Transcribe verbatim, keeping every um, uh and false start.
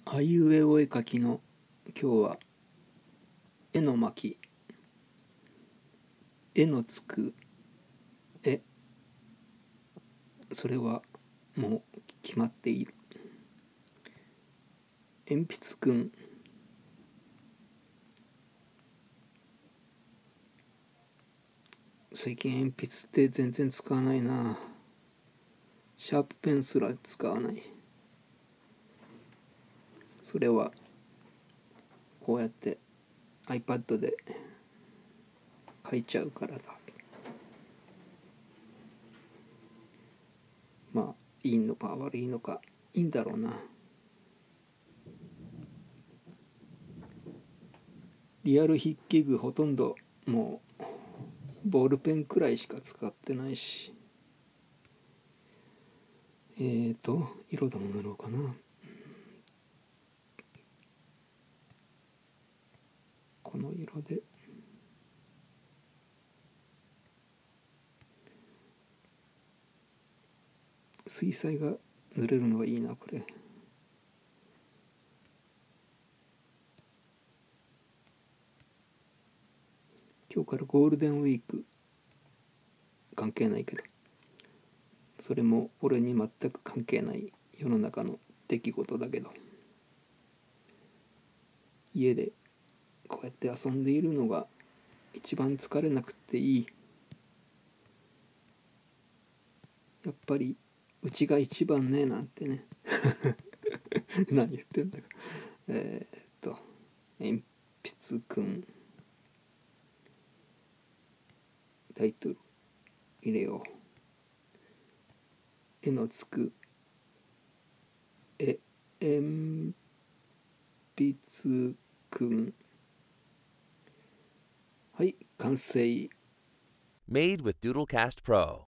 あいうえお絵描きの今日は絵の巻、絵のつく絵、それはもう決まっている。鉛筆くん、最近鉛筆って全然使わないな。シャープペンすら使わない。それはこうやって iPad で書いちゃうからだ。まあいいのか悪いのか、いいんだろうな。リアル筆記具ほとんどもうボールペンくらいしか使ってないし、えーと色でも塗ろうかな。この色で水彩が塗れるのはいいな。これ今日からゴールデンウィーク、関係ないけど、それも俺に全く関係ない世の中の出来事だけど、家でこうやって遊んでいるのが一番疲れなくていい。やっぱりうちが一番ね、なんてね何言ってんだか。えー、っと鉛筆くん、タイトル入れよう。絵のつく絵、鉛筆くん。はい、完成。 Made with Doodlecast Pro.